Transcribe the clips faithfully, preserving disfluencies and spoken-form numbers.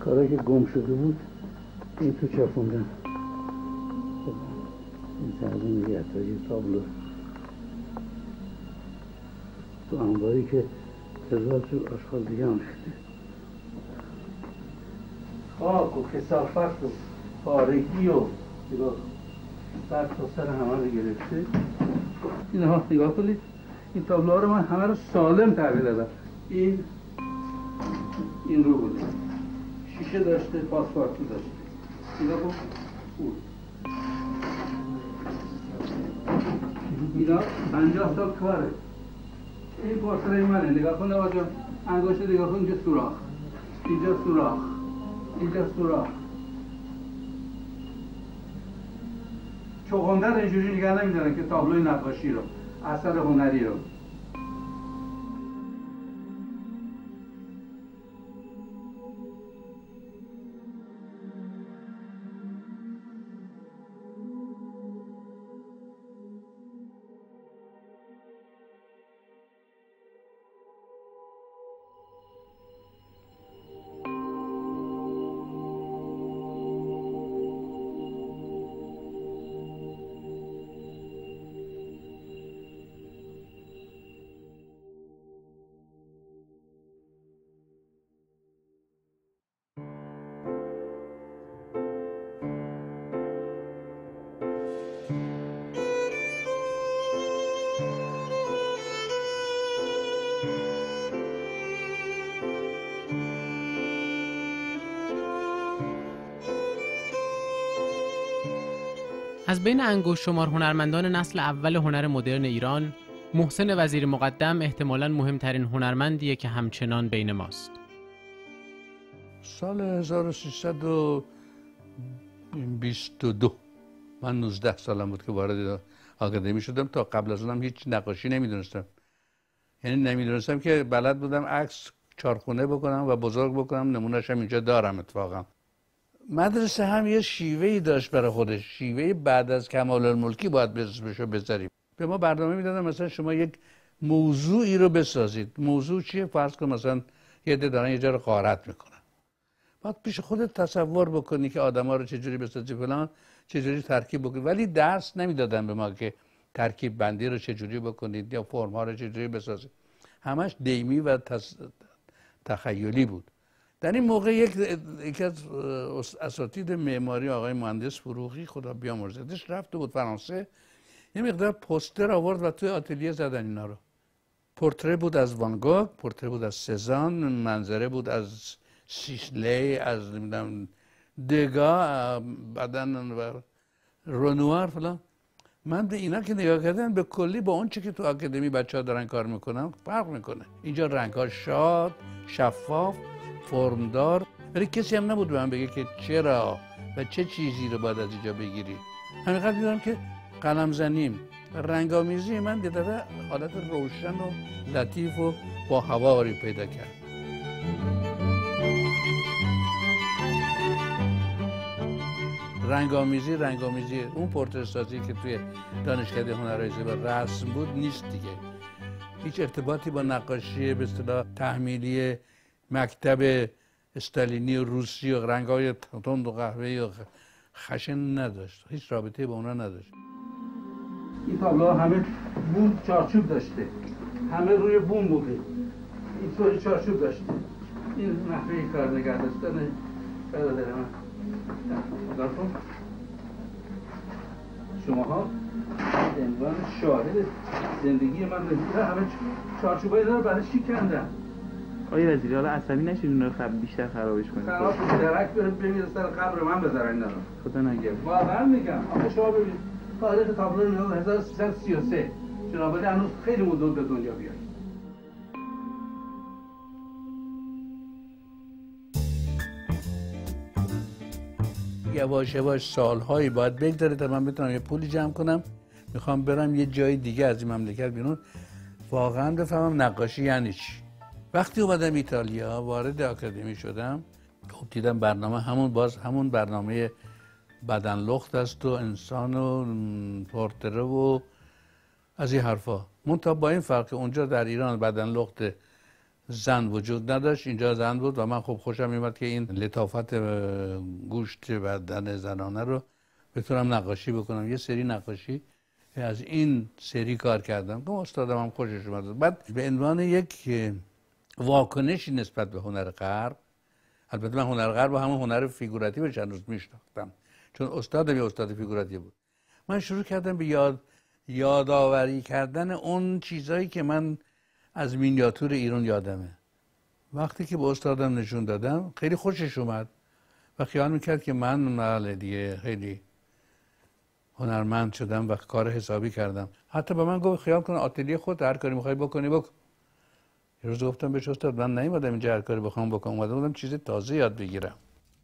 کارهایی که گم شده بود این تو چپوندن. این زمین یه تابلو تو انباری که هزار جور آشغال دیگه هم ریخته. خاک و کثافت و پارگی و نگاه سر تا سر همه رو گرفته. اینها نگاه کنید، این تابلوها رو من همه رو سالم تغییر دادم. این این رو بوده، شیشه داشته، پاسپارتو داشته. نگاه کن اون اینا پنجاه سال کاره. این پورتری منه، نگاه کن آقا جان، انگشت نگاه کن، اینجا سوراخ، اینجا سوراخ، اینجا سوراخ. چوغندر اینجوری نگه نمیدارن که تابلوی نقاشی رو، اثر هنری رو. از بین انگشت شمار هنرمندان نسل اول هنر مدرن ایران، محسن وزیر مقدم احتمالاً مهمترین هنرمندیه که همچنان بین ماست. سال هزار و سیصد و بیست و دو من نوزده سالم بود که وارد آکادمی شدم. تا قبل از اونم هیچ نقاشی نمیدونستم، یعنی نمیدونستم که بلد بودم عکس چارخونه بکنم و بزرگ بکنم. نمونه‌اش هم اینجا دارم. اتفاقا مدرسه هم یه شیوهی داشت برای خودش، شیوه بعد از کمال الملکی باید بهشو بذاریم. به ما برنامه میدادن مثلا شما یک موضوعی رو بسازید. موضوع چیه؟ فرض کن مثلا یه عده دارن یه جا رو غارت میکنن، بعد پیش خودت تصور بکنی که آدما رو چجوری بسازی، فلان چجوری ترکیب بکنی. ولی درس نمیدادن به ما که ترکیب بندی رو چجوری بکنید یا فرم ها رو چجوری بسازید. همش دیمی و تس... تخیلی بود. در این موقع یک یکی از اساتید معماری آقای مهندس فروغی خدا بیامرزدش رفته بود فرانسه، یه مقدار پوستر آورد و توی آتلیه زدن اینا رو. پورتره بود از وان گوگ، پورتره بود از سزان، منظره بود از سیسلی، از نمیدونم دگا، بعدن و رونوار فلان. من به اینا که نگاه کردم به کلی با اون چه که تو آکادمی بچه‌ها دارن کار میکنن فرق میکنه. اینجا رنگ‌ها شاد، شفاف، فرمدار، ولی کسی هم نبود به من بگه که چرا و چه چیزی رو باید از اینجا بگیری. همینقدر دیدم که قلم زنیم و رنگامیزی من یه دفعه حالت روشن و لطیف و با هواری پیدا کرد. رنگامیزی رنگامیزی اون پورتره‌سازی که توی دانشکده هنرهای زیبا رسم بود نیست دیگه. هیچ ارتباطی با نقاشی به اصطلاح تحمیلی مکتب استالینی و روسی و رنگ‌های تند و قهوه‌ای و خشن نداشت. هیچ رابطه‌ای با اونا نداشت. این تابلوها همه بوم چارچوب داشته، همه روی بوم بوده، اینطوری چارچوب داشته. این نحوه کار نگه داشتن برادر من. نگاه کن شماها به عنوان شاهد زندگی من رسیده همه چارچوبای رو برای چی کندن؟ آقای وزیری حالا عصبی نشید اون رو خب بیشتر خرابش کنید. خراب کنید درک بمیره سر قبر من بذارن اینا رو. خدا نگه. واقعا میگم. آخه شما ببینید تاریخ تابلو رو هزار و سیصد و سی و سه جنابالی هنوز خیلی مدت به دنیا بیاد. یواش یواش سالهایی باید بگذره تا من بتونم یه پولی جمع کنم. میخوام برم یه جای دیگه از این مملکت بیرون واقعا بفهمم نقاشی یعنی چی. وقتی اومدم ایتالیا وارد آکادمی شدم، خب دیدم برنامه همون باز همون برنامه بدن لخت است و انسان و پورتره و از این حرفا. منتها با این فرق که اونجا در ایران بدن لخت زن وجود نداشت، اینجا زن بود و من خوب خوشم میومد که این لطافت گوشت بدن زنانه رو بتونم نقاشی بکنم. یه سری نقاشی از این سری کار کردم که استادم هم خوشش اومد. بعد به عنوان یک واکنشی نسبت به هنر غرب، البته من هنر غرب و همون هنر فیگوراتیو چند روز میشناختم چون استادم یه استاد فیگوراتیو بود، من شروع کردم به یاد یادآوری کردن اون چیزایی که من از مینیاتور ایران یادمه. وقتی که به استادم نشون دادم خیلی خوشش اومد و خیال میکرد که من محل دیگه خیلی هنرمند شدم و کار حسابی کردم. حتی به من گفت خیال کن آتلیه خود هر کاری میخوای بکنی بکن. یه روز گفتم بهش استاد من نیومدم اینجا هر کاری بخوام بکنم، اومدم بودم چیز تازه یاد بگیرم.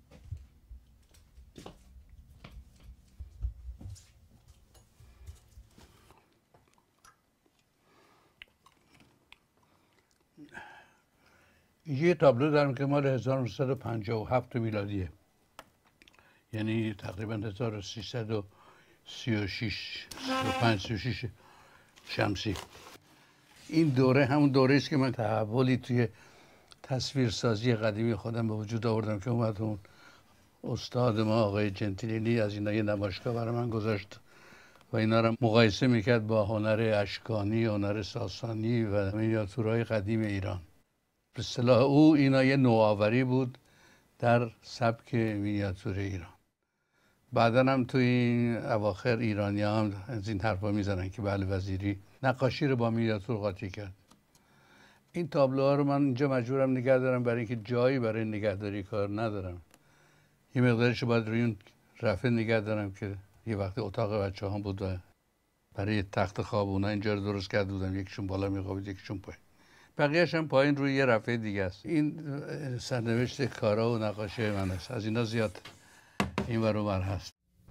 یه تابلو دارم که مال هزار و نهصد و پنجاه و هفت میلادیه، یعنی تقریبا هزار و سیصد و سی و شش سی و پنج سی و شش شمسی. این دوره همون دوره است که من تحولی توی تصویرسازی قدیمی خودم به وجود آوردم که اومد اون استاد ما آقای جنتیلی از اینا یه نمایشگاه برای من گذاشت و اینا رو مقایسه میکرد با هنر اشکانی، هنر ساسانی و مینیاتورهای قدیم ایران. به اصطلاح او اینا یه نوآوری بود در سبک مینیاتور ایران. بعدا هم توی این اواخر ایرانی هم از این حرفا میزنن که بله وزیری نقاشی رو با مینیاتور قاطی کرد. این تابلوها رو من اینجا مجبورم نگه دارم برای اینکه جایی برای نگهداری کار ندارم. یه مقدارش باید روی اون رفه نگه دارم که یه وقتی اتاق بچه هم بود و برای تخت خواب اونا اینجا رو درست کرده بودم، یکیشون بالا میخوابید یکیشون پایین، بقیه‌اش هم پایین روی یه رفه دیگه است. این سرنوشت کارا و نقاشی من است، از اینا زیاد این ور اون ور هست.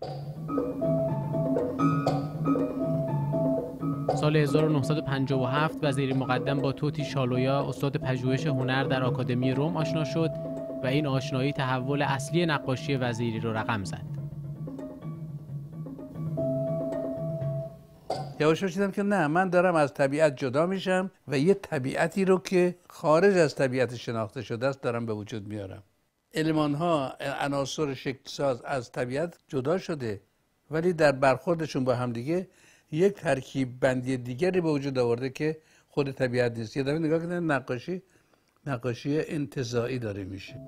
سال هزار و نهصد و پنجاه و هفت وزیری مقدم با توتی شالویا استاد پژوهش هنر در آکادمی روم آشنا شد و این آشنایی تحول اصلی نقاشی وزیری رو رقم زد. یواش یواش دیدم که نه، من دارم از طبیعت جدا میشم و یه طبیعتی رو که خارج از طبیعت شناخته شده است دارم به وجود میارم. المان ها، عناصر شکل ساز از طبیعت جدا شده ولی در برخوردشون با همدیگه یک ترکیب بندی دیگری به وجود آورده که خود طبیعت نیست. یه دفعه نگاه کنید نقاشی نقاشی انتزاعی داره میشه.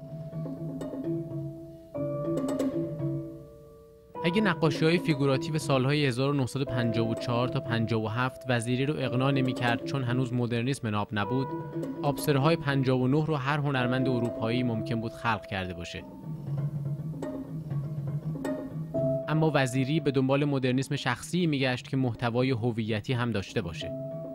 اگه نقاشی‌های فیگوراتیو سالهای هزار و نهصد و پنجاه و چهار تا پنجاه و هفت وزیری رو اقناع نمی‌کرد چون هنوز مدرنیسم ناب نبود، آبسرهای پنجاه و نه رو هر هنرمند اروپایی ممکن بود خلق کرده باشه. اما وزیری به دنبال مدرنیسم شخصی میگشت که محتوای هویتی هم داشته باشه.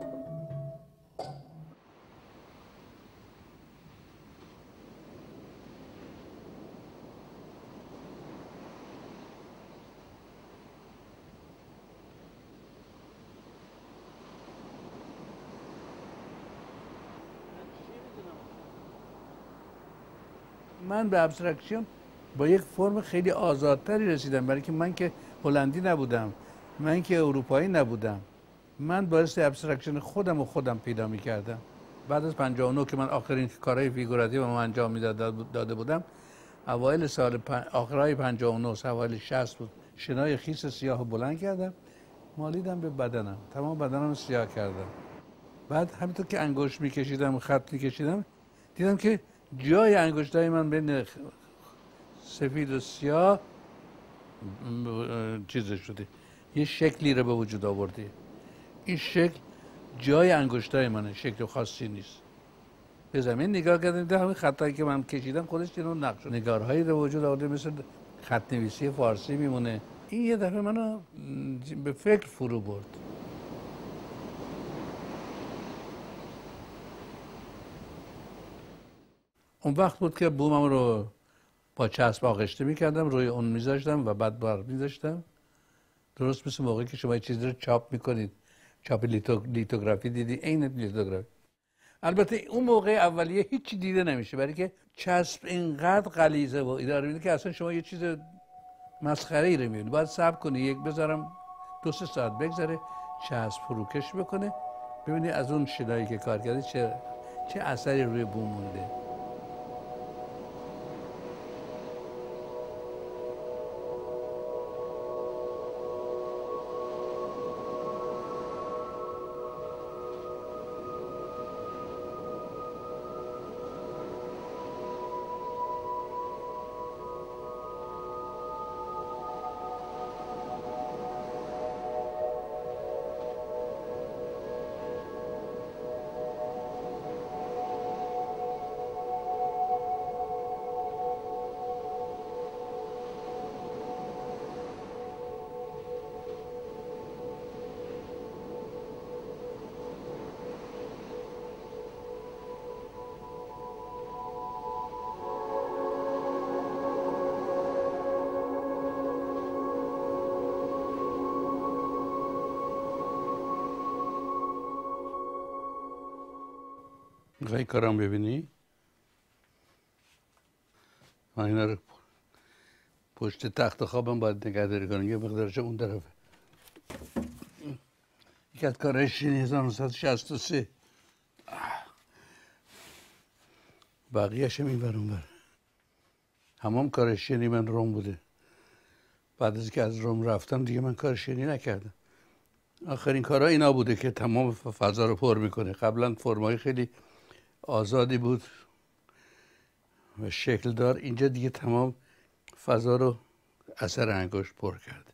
من به ابسترکشن با یک فرم خیلی آزادتری رسیدم، برای که من که هلندی نبودم، من که اروپایی نبودم، من باعث ابسترکشن خودم و خودم پیدا می‌کردم. بعد از پنجاه و نه که من آخرین کارهای فیگوراتیو رو انجام میداده بودم، اوایل سال پن... آخرای پنجاه و نه اوایل شصت بود، شنای خیس سیاه بلند کردم، مالیدم به بدنم، تمام بدنم رو سیاه کردم. بعد همینطور که انگشت می‌کشیدم و خط می‌کشیدم دیدم که جای انگشتای من بین سفید و سیاه چیز شده، یه شکلی رو به وجود آورده. این شکل جای انگشتای منه، شکل خاصی نیست. به زمین نگاه کردم دیدم همین خطایی که من کشیدم خودش یه نوع نقش نگارهایی رو به وجود آورده، مثل خط نویسی فارسی میمونه. این یه دفعه منو به فکر فرو برد. اون وقت بود که بومم رو با چسب آغشته میکردم، روی اون میذاشتم و بعد بار میذاشتم. درست مثل موقعی که شما یه چیزی رو چاپ میکنید، چاپ لیتو، لیتوگرافی دیدی، عین لیتوگرافی. البته اون موقع اولیه هیچی دیده نمیشه، برای که چسب اینقدر غلیظه و اداره میده که اصلا شما یه چیز مسخره ای رو میبینید. باید صبر کنی، یک بذارم دو سه ساعت بگذره چسب فروکش بکنه، ببینید از اون شنایی که کار کرده چه چه اثری روی بوم مونده. میخوایی کارم ببینی؟ من اینا رو پشت تخت خوابم باید نگهداری کنم. یه مقدارش اون طرفه. یکی از کارهای شیرین هزار و نهصد و شصت و سه. بقیه‌اش هم این ور اون ور. همام کار شیرینی من روم بوده. بعد از که از روم رفتم دیگه من کار شیرینی نکردم. آخرین کارها اینا بوده که تمام فضا رو پر میکنه. قبلا فرمای خیلی آزادی بود و شکل دار. اینجا دیگه تمام فضا رو اثر انگشت پر کرد.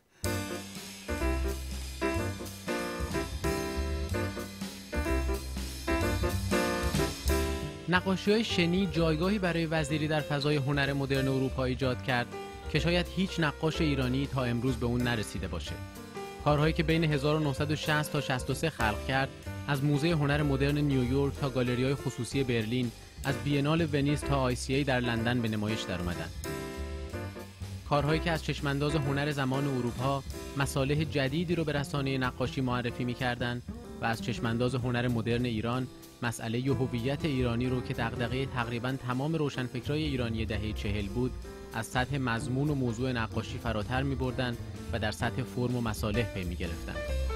نقاشی‌های شنی جایگاهی برای وزیری در فضای هنر مدرن اروپا ایجاد کرد که شاید هیچ نقاش ایرانی تا امروز به اون نرسیده باشه. کارهایی که بین هزار و نهصد و شصت تا شصت و سه خلق کرد، از موزه هنر مدرن نیویورک تا گالری‌های خصوصی برلین، از بینال ونیز تا آی سی ای در لندن به نمایش در اومدن. کارهایی که از چشمانداز هنر زمان اروپا مصالح جدیدی رو به رسانه نقاشی معرفی می‌کردن و از چشمانداز هنر مدرن ایران مسئله هویت ایرانی رو که دغدغه تقریباً تمام روشنفکرای ایرانی دهه چهل بود، از سطح مضمون و موضوع نقاشی فراتر می‌بردن و در سطح فرم و مصالح پی می‌گرفتن.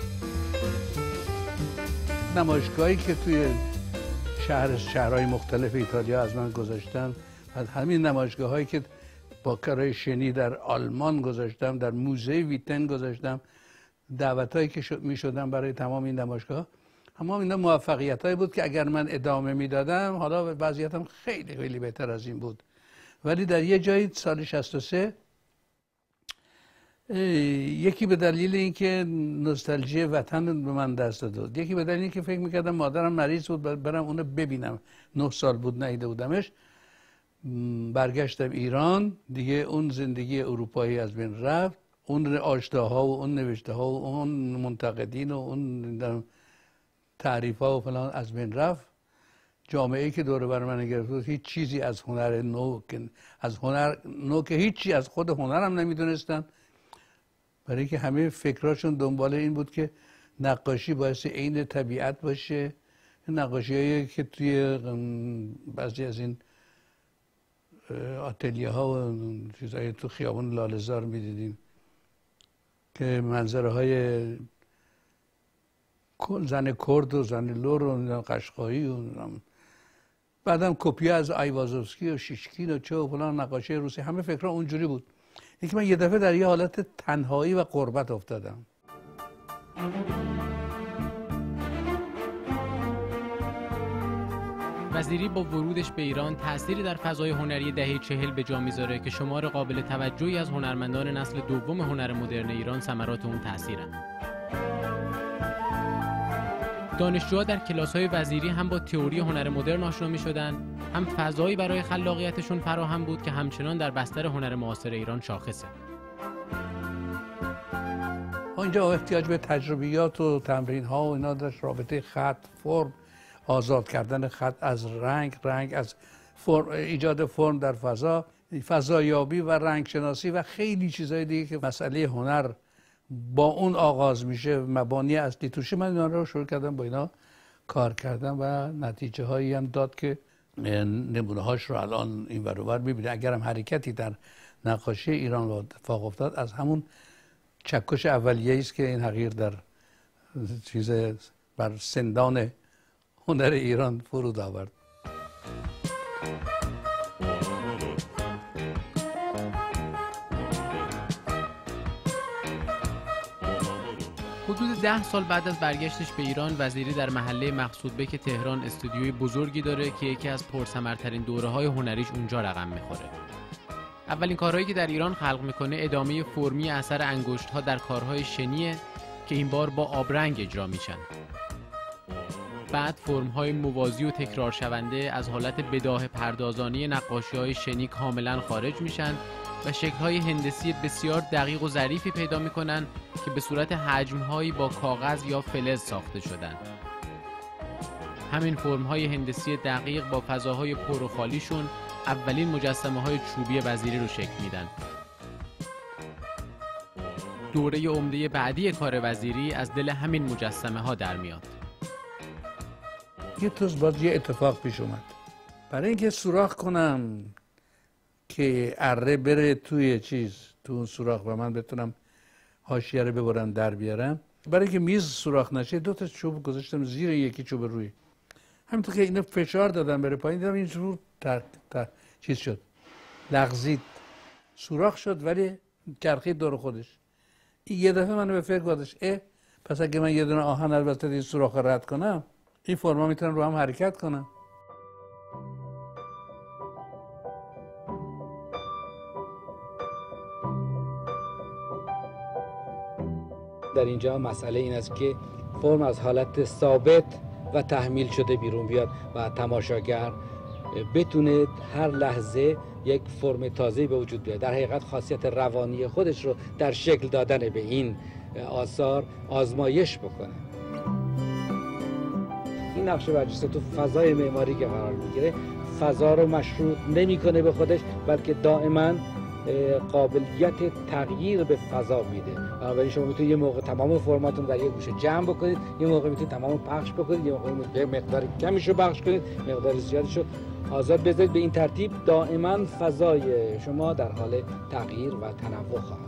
نمایشگاهی که توی شهر شهرهای مختلف ایتالیا از من گذاشتن، از همین نمایشگاهایی که با کارهای شنی در آلمان گذاشتم، در موزه ویتن گذاشتم، دعوتایی که می‌شدن برای تمام این نمایشگاه، اما اینا موفقیتایی بود که اگر من ادامه میدادم حالا وضعیتم خیلی خیلی بهتر از این بود. ولی در یه جایی سال شصت و سه یکی به دلیل اینکه نوستالژی وطن به من دست داد، یکی به دلیل اینکه فکر میکردم مادرم مریض بود برم اونو ببینم، نه سال بود ندیده بودمش، برگشتم ایران. دیگه اون زندگی اروپایی از بین رفت، اون آشناها و اون نوشته ها و اون منتقدین و اون تعریف ها و فلان از بین رفت. جامعه‌ای که دور بر من گرفت بود هیچ چیزی از هنر نو، از هنر نو که هیچی از خود هنرم نمیدونستن، برای اینکه همه فکراشون دنبال این بود که نقاشی باعث عین طبیعت باشه. نقاشی‌هایی که توی بعضی از این آتلیه ها و چیزایی تو خیابان لاله‌زار می‌دیدیم که منظره های زن کرد و زن لور و قشقایی و بعدم کپی از آیوازوفسکی و شیشکین و چه و فلان نقاشی روسی، همه فکرها اونجوری بود. اینکه من یه دفعه در یه حالت تنهایی و غربت افتادم. وزیری با ورودش به ایران تأثیری در فضای هنری دهه چهل به جا میذاره که شمار قابل توجهی از هنرمندان نسل دوم هنر مدرن ایران ثمرات اون تأثیرن. دانشجوها در کلاس‌های وزیری هم با تئوری هنر مدرن آشنا می‌شدن، هم فضایی برای خلاقیتشون فراهم بود که همچنان در بستر هنر معاصر ایران شاخصه. اینجا احتیاج به تجربیات و تمرین‌ها و اینا داشت، رابطه خط، فرم، آزاد کردن خط از رنگ، رنگ از فرم، ایجاد فرم در فضا، فضایابی و رنگ شناسی و خیلی چیزای دیگه که مسئله هنر با اون آغاز میشه، مبانی اصلی توشه. من اینا رو شروع کردم با اینا کار کردم و نتیجه هایی هم داد که نمونه هاش رو الان این ور و ور میبینید. اگرم حرکتی در نقاشی ایران اتفاق افتاد، از همون چکش اولیه است که این حقیر در چیز بر سندان هنر ایران فرود آورد. حدود ده سال بعد از برگشتش به ایران، وزیری در محله مقصودبک تهران استودیوی بزرگی داره که یکی از پرثمرترین دوره‌های هنریش اونجا رقم میخوره. اولین کارهایی که در ایران خلق میکنه ادامه فرمی اثر انگشت‌ها در کارهای شنیه که این بار با آبرنگ اجرا میشن. بعد فرم‌های موازی و تکرار شونده از حالت بداهه پردازانی نقاشی‌های شنی کاملا خارج میشن و شکل‌های هندسی بسیار دقیق و ظریفی پیدا می‌کنند که به صورت حجم‌هایی با کاغذ یا فلز ساخته شدند. همین فرم‌های هندسی دقیق با فضاهای پر و خالیشون اولین مجسمه‌های چوبی وزیری رو شکل میدن. دوره عمده بعدی کار وزیری از دل همین مجسمه‌ها در میاد. یه روز بعد یه اتفاق پیش اومد. برای اینکه سوراخ کنم که اره بره توی چیز، تو اون سوراخ و من بتونم حاشیه رو ببرم در بیارم، برای اینکه میز سوراخ نشه دو تا چوب گذاشتم زیر یکی چوب روی. همینطور که اینو فشار دادم بره پایین، دیدم این رو تا تا چیز شد، لغزید، سوراخ شد ولی چرخید دور خودش. این یه دفعه منو به فکر گذاشت، اه پس اگه من یه دونه آهن از وسط این سوراخ رد کنم، این فرما میتونن رو هم حرکت کنن. در اینجا مسئله این است که فرم از حالت ثابت و تحمیل شده بیرون بیاد و تماشاگر بتونه هر لحظه یک فرم تازه به وجود بیاد. در حقیقت خاصیت روانی خودش رو در شکل دادن به این آثار آزمایش بکنه. این نقش برجسته تو فضای معماری که قرار میگیره، فضا رو مشروط نمیکنه به خودش، بلکه دائما قابلیت تغییر به فضا میده. بنابراین شما میتونید یه موقع تمام فرماتون در یک گوشه جمع بکنید، یه موقع میتونید تمام پخش بکنید، یه موقع میتونید مقدار کمیشو پخش کنید، مقدار زیادیشو آزاد بذارید. به این ترتیب دائما فضای شما در حال تغییر و تنوع خواهد.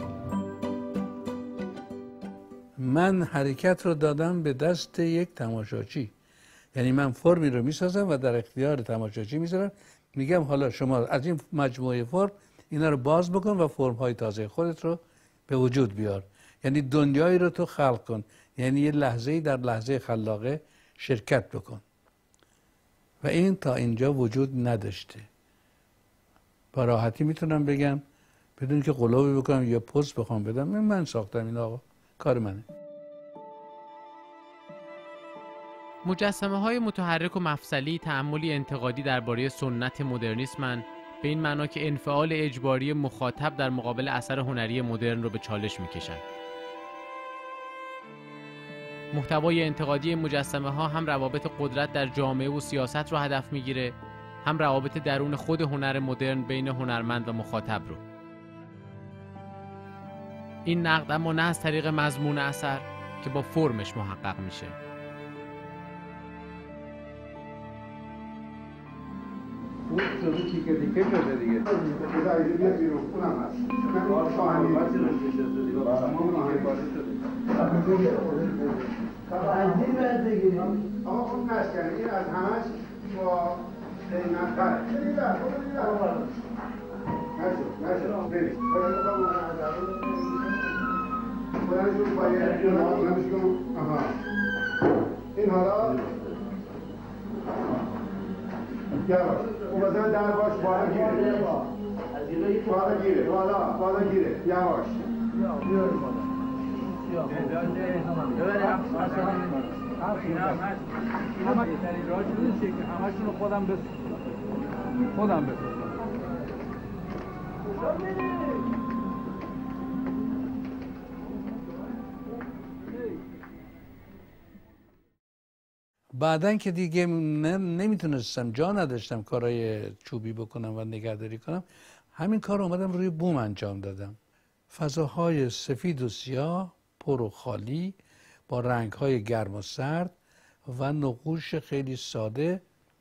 من حرکت رو دادم به دست یک تماشاچی، یعنی من فرمی رو میسازم و در اختیار تماشاچی میذارم، میگم حالا شما از این مجموعه فرم اینا رو باز بکن و فرم‌های تازه خودت رو به وجود بیار. یعنی دنیایی رو تو خلق کن، یعنی یه لحظه‌ای در لحظه خلاقه شرکت بکن. و این تا اینجا وجود نداشته. با راحتی میتونم بگم بدون که قلوبی بکنم یا پوز بخوام بدم من ساختم این، آقا کار منه. مجسمه های متحرک و مفصلی تأملی انتقادی درباره سنت مدرنیسمن، به این معنا که انفعال اجباری مخاطب در مقابل اثر هنری مدرن رو به چالش میکشن. محتوای انتقادی مجسمه ها هم روابط قدرت در جامعه و سیاست رو هدف میگیره، هم روابط درون خود هنر مدرن بین هنرمند و مخاطب رو. این نقد اما نه از طریق مضمون اثر که با فرمش محقق میشه. اون شده تیکه تیکه شده دیگه. بذار اینو بیا بیرون، اونم هست. من شاهنی باسی رو نشسته دیگه. شما اون آهنی باسی شده. از این باید بگیریم. آقا اون نشکنه، این از همش با قیمت تره. برید در، برید در. نشد، نشد، برید. برید در اون از اون. برید اون باید نمیشه کنم. آها. این حالا یواش اون بزن در باش، بالا گیره بالا گیره بالا بالا گیره یواش همشون خودم بس خودم بس بعدن که دیگه نمیتونستم، جا نداشتم کارهای چوبی بکنم و نگهداری کنم، همین کار اومدم روی بوم انجام دادم. فضاهای سفید و سیاه پر و خالی با رنگهای گرم و سرد و نقوش خیلی ساده،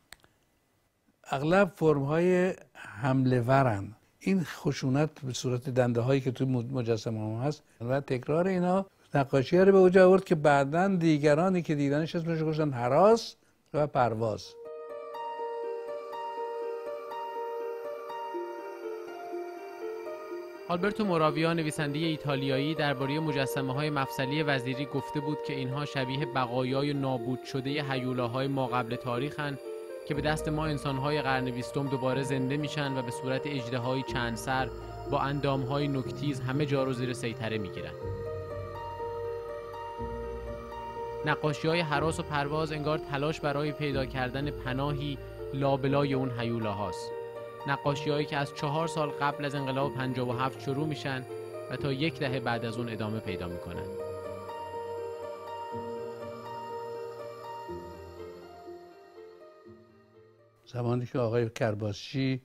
اغلب فرمهای حمله ورن. این خشونت به صورت دنده هایی که توی مجسمه هم هست و تکرار اینا نقاشی رو به وجود آورد که بعداً دیگرانی که دیدنش اسمش گذاشتن هراس و پرواز. آلبرتو موراویا نویسنده ایتالیایی درباره مجسمه‌های مفصلی وزیری گفته بود که اینها شبیه بقایای نابود شده هیولاهای ما قبل تاریخن که به دست ما انسان‌های قرن بیستم دوباره زنده میشن و به صورت اژدهایی چند سر با اندام‌های نوک‌تیز همه جا رو زیر سیطره میگیرن. نقاشی‌های هراس و پرواز انگار تلاش برای پیدا کردن پناهی لابلای اون هیولاهاست. نقاشی‌هایی که از چهار سال قبل از انقلاب پنجاه و هفت شروع میشن و تا یک دهه بعد از اون ادامه پیدا میکنن. زمانی که آقای کرباسچی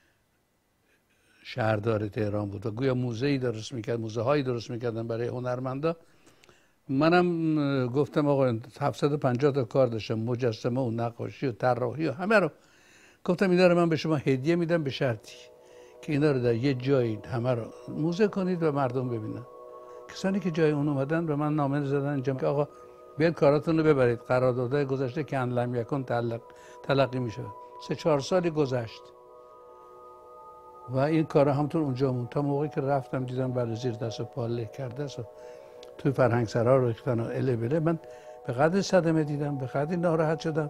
شهردار تهران بود و گویا موزه‌ای درست میکرد، موزه هایی درست میکردن برای هنرمندا، منم گفتم آقا هفتصد و پنجاه تا کار داشتم، مجسمه و نقاشی و طراحی و همه رو، گفتم اینا رو من به شما هدیه میدم به شرطی که اینا رو در یه جایی همه رو موزه کنید و مردم ببینن. کسانی که جای اون اومدن به من نامه زدن اینجا که آقا بیاید کاراتون رو ببرید، قراردادهای گذشته که ان لم یکن تلق تلقی میشه. سه چهار سالی گذشت و این کارا همونطور اونجا مون تا موقعی که رفتم دیدم برای زیر دست و پا له کرده است. توی فرهنگسرا رو ریختن و اله بله. من به قدر صدمه دیدم، به قدر ناراحت شدم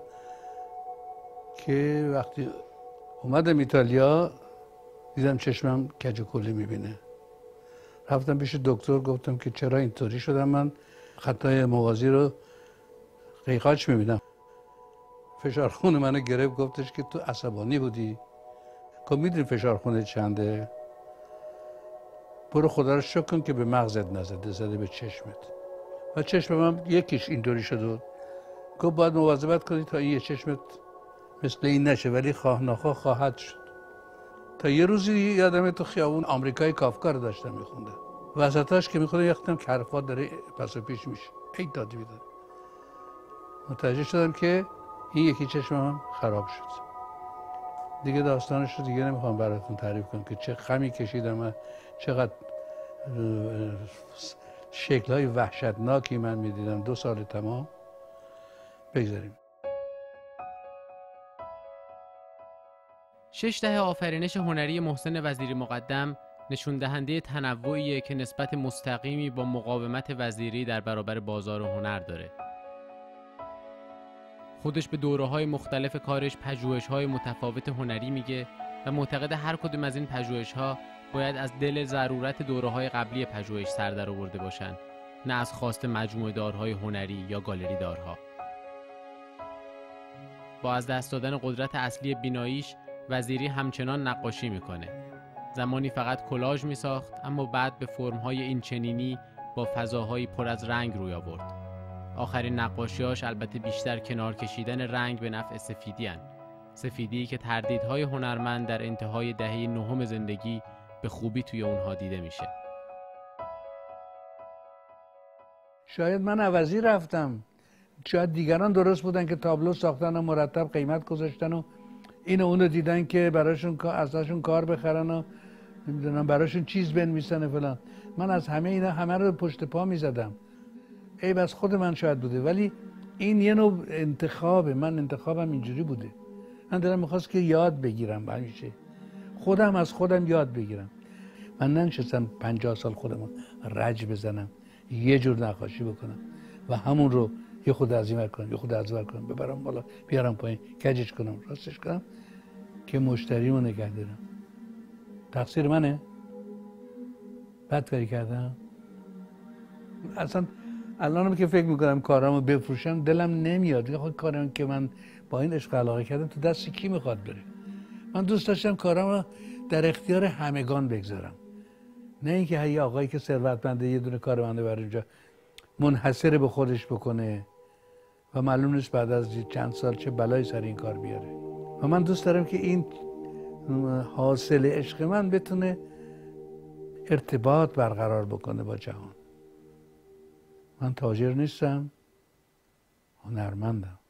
که وقتی اومدم ایتالیا دیدم چشمم کج و کوله میبینه. رفتم پیش دکتر گفتم که چرا اینطوری شدم، من خطای موازی رو قیقاج میبینم. فشار خون منو گرفت، گفتش که تو عصبانی بودی. که میدونی فشار خونه چنده؟ برو خدا رو شکر کن که به مغزت نزده، زده به چشمت. و چشم من یکیش اینطوری شد. گفت باید مواظبت کنی تا این چشمت مثل این نشه، ولی خواه نخواه خواهد شد. تا یه روزی یادمه تو خیابون آمریکای کافکا رو داشتم میخوندم. وسطاش که میخوندم یختم که حرفات داره پس و پیش میشه. ای دادی بیداد. متوجه شدم که این یکی چشمم خراب شد. دیگه داستانش رو دیگه نمیخوام براتون تعریف کنم که چه غمی کشیدم و چقدر شکل‌های وحشتناکی من میدیدم دو سال تمام. بگذاریم. شش دهه آفرینش هنری محسن وزیری مقدم نشون دهنده تنوعیه که نسبت مستقیمی با مقاومت وزیری در برابر بازار هنر داره. خودش به دوره‌های مختلف کارش پژوهش‌های متفاوت هنری میگه و معتقد هر کدوم از این پژوهش‌ها باید از دل ضرورت دوره‌های قبلی پژوهش سر در آورده باشن، نه از خواست مجموعه دارهای هنری یا گالری دارها. با از دست دادن قدرت اصلی بیناییش وزیری همچنان نقاشی میکنه. زمانی فقط کلاژ میساخت، اما بعد به فرم‌های این چنینی با فضاهایی پر از رنگ روی آورد. آخرین نقاشی‌هاش البته بیشتر کنار کشیدن رنگ به نفع سفیدی هن. سفیدی که تردیدهای هنرمند در انتهای دهه نهم زندگی به خوبی توی اونها دیده میشه. شاید من عوضی رفتم، شاید دیگران درست بودن که تابلو ساختن و مرتب قیمت گذاشتن و اینو اونو دیدن که براشون ازشون کار بخرن و نمیدونم براشون چیز بنویسن فلان. من از همه اینا همه رو پشت پا میزدم. ای بس خود من شاید بوده، ولی این یه نوع انتخابه. من انتخابم اینجوری بوده. من دلم میخواست که یاد بگیرم، همیشه خودم از خودم یاد بگیرم. من ننشستم پنجاه سال خودم رج بزنم، یه جور نقاشی بکنم و همون رو یه خود از این ور کنم، یه خود از ور کنم، ببرم بالا، بیارم پایین، کجش کنم، راستش کنم که مشتریمو نگه دارم. تقصیر منه؟ بد کاری کردم؟ اصلا الانم که فکر میکنم کارامو بفروشم دلم نمیاد. خود کارم که من با این عشق علاقه کردم تو دست کی میخواد بره؟ من دوست داشتم کارامو در اختیار همگان بگذارم، نه اینکه یه آقایی که ثروتمنده یه دونه کارمنده بر اینجا منحصر به خودش بکنه و معلوم نیست بعد از چند سال چه بلایی سر این کار بیاره. و من دوست دارم که این حاصل عشق من بتونه ارتباط برقرار بکنه با جهان. من تاجر نیستم، هنرمندم.